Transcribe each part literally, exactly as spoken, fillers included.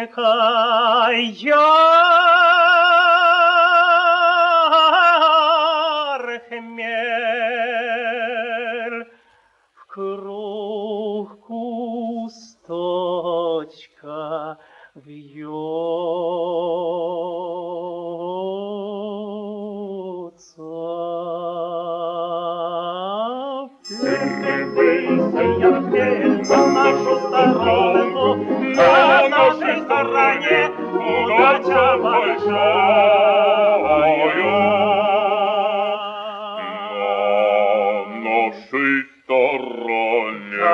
яр хмель, в круг кусточка вьется. Высея хмель на нашу сторону, на нашей стороне удача большая. На нашей стороне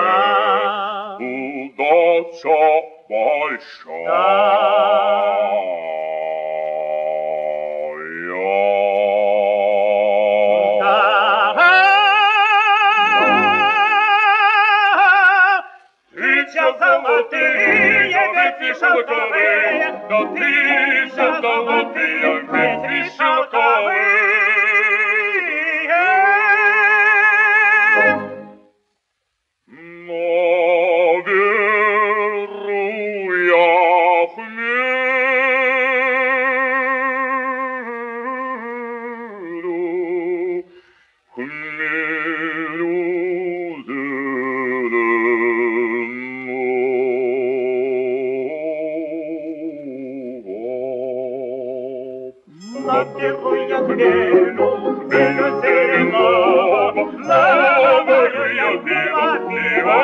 удача большая. Золотые ветви шелковые, да тысяча золотые ветви шелковые. Наверу я хмелю, хмелю наверу я хмелю, хмелю зеленого, наверу я пива, пива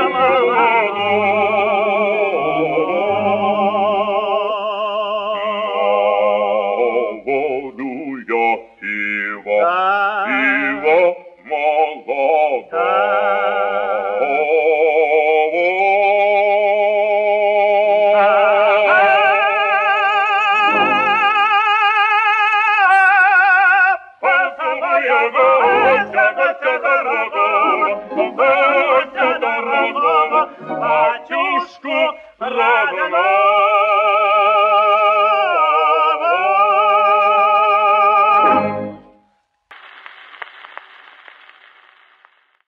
молоду я пива, пива молода. Батюшку родного.